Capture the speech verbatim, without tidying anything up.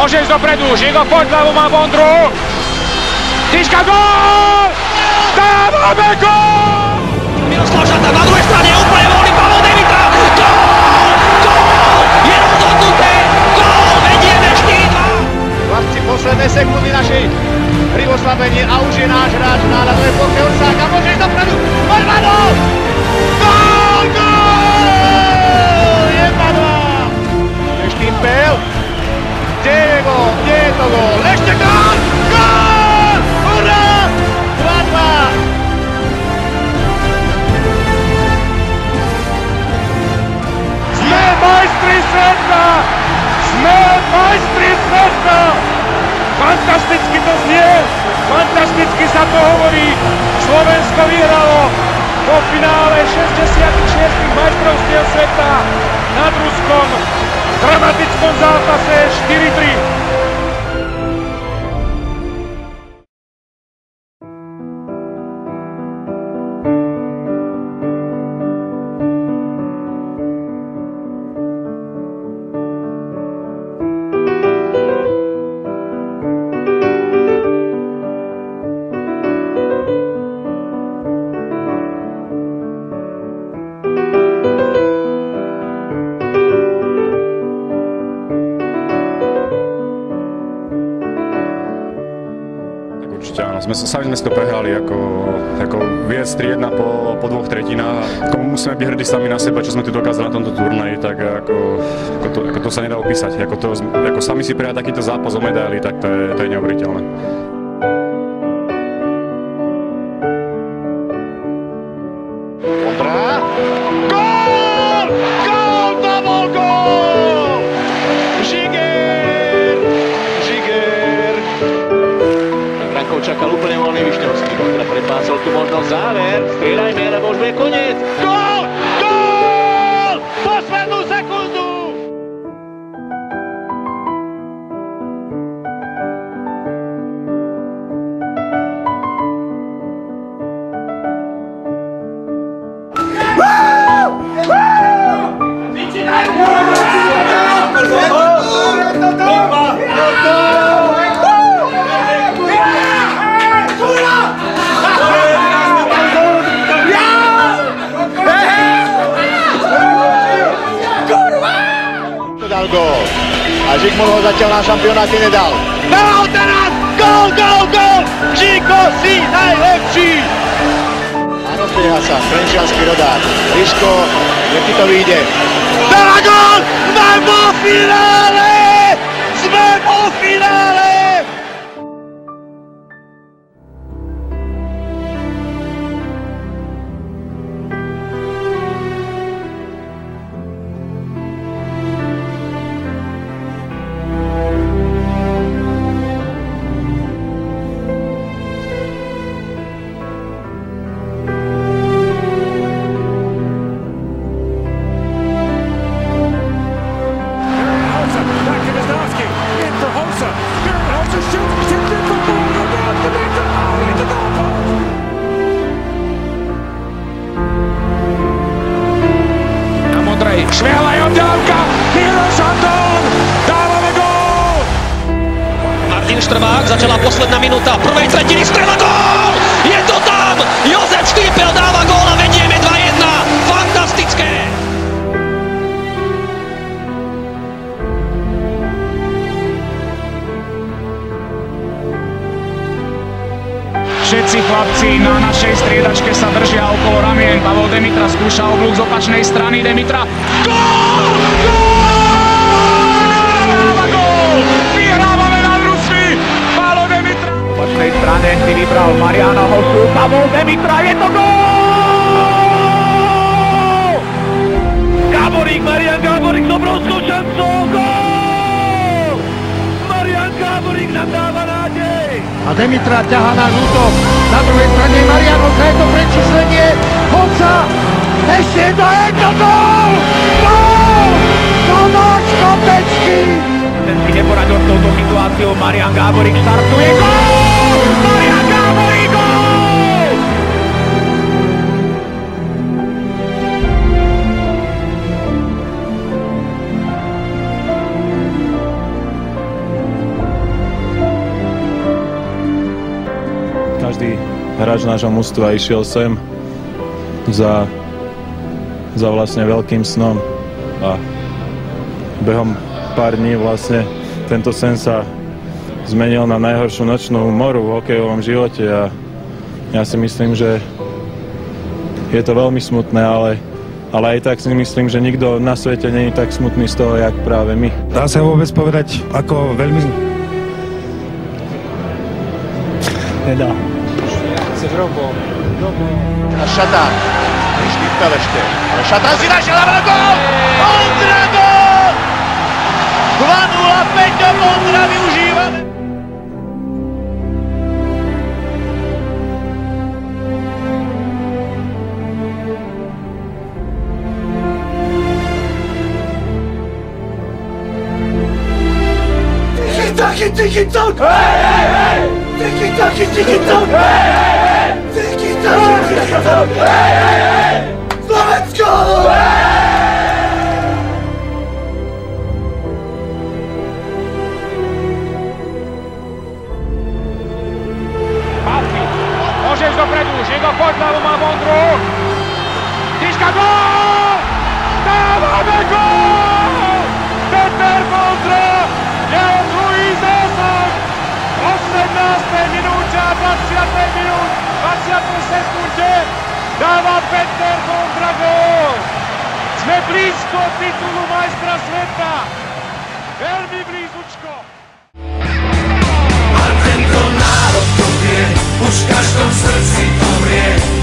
Môže ísť dopredu, Žigo poď, ľavú má Vondru. Tyčka, gól! Dávame gól! Miroslav Žanta na druhej strane, úplne voľný Pavol Demitra. Gól! Gól! Je rozhodnuté! Gól! Vedieme štyri dva! Chlapci, posledné sekundy našej pri oslabení a už je náš hráč na ľadovej ploche Orsák a môže ísť dopredu. Poď, Vado! Gól! Gól! jedna dva! Štimpel. Kde je gól? Kde je to gól? Ešte gól! Gól! Hurá! dva dva! Sme majstri sveta! Sme majstri sveta! Fantasticky to znie, fantasticky sa to hovorí. Slovensko vyhralo vo finále šesťdesiatych šiestich majstrovstiev sveta nad Ruskom v dramatickom zápase štyri tri. Určite áno, sme, sami sme si to prehrali, ako, ako viec tri jedna po, po dvoch tretinách. Ako musíme byť hrdí sami na seba, čo sme tu dokázali na tomto turnaji, tak ako, ako, to, ako to sa nedá opísať. Ako, to, ako sami si prehrať takýto zápas o medaily, tak to je, to je neuveriteľné. Vondra. Gól! Gól! To bol gól! Žiger! Žiger! Brankov čakal úplne voľný Višňovský. Vondra predpácal tu možnosť záver. Strieľajme, lebo už bude koniec. Gól! Gól! Poslednú sekundu! Dal gól. A Žigmund ho zatiaľ na šampionáte nedal. Dal teraz! Gól, gól, gól! Žiko, si najlepší! A rozbieha sa trenčiansky rodák. Ríško, jak ti to vyjde? Dala gól! Sme vo finále! Sme vo finále! Švihala Jondávka, Miroš Anton, dávame gól! Martin Štrbák, začala posledná minúta prvej tretiny, strela, gól! Je to tam! Jozef Štimpel dáva gól a vedieme dva jedna. Fantastické! Všetci chlapci na našej striedačke sa držia okolo ramien. Pavol Demitra skúša oblúk z opačnej strany. Demitra. Gól! Gól! Gól! Vyhrávame nad Rusmi! Pavol Demitra. Z opačnej strane si vybral Mariana Hosu. Pavol Demitra. Je to gól! Gáborík, Marian Gáborík s obrovskou šancou. Gól! Marian Gáborík nám dáva nádej. A Demitra ťahá náš útok. Na druhej strane Marian Hoca, je to prečíslenie. Hoca! Ešte jedno, je to gól! Gól! Tomáš Kopecký! Ten si neporadil s touto situáciou. Marian Gáborík štartuje. Gól! Marian Gáborík, gól! hráč nášho mužstva išiel sem za, za vlastne veľkým snom a behom pár dní vlastne tento sen sa zmenil na najhoršiu nočnú moru v hokejovom živote a ja si myslím, že je to veľmi smutné, ale, ale aj tak si myslím, že nikto na svete nie je tak smutný z toho, jak práve my. Dá sa vôbec povedať, ako veľmi... Nedá. A Šatán. Vyštípal ešte. Ale Šatán si našiel na gól! Ondra gól! dva nula, Peťo Ondra využívané. Tiki-taki, tiki-tak! Hej, hej, hej! Tiki-taki, tiki-tak! Hej, hej, hej! Tiki-taki, tiki-tak! Hej, hej, hej! Slovensko! Pavky, môžeš dopredu, Žigo, poď ľavo, má Vondru! Tyška, gól! Dávame gól! Peter Vondra! Jeho druhý zásah! V osemnástej minúte a dvadsiatej minút, dvadsiatej sekunde dáva Peter Vondra gól! Sme blízko titulu majstra sveta! Veľmi blízučko! A tento národ to vie, už v každom srdci to vrie.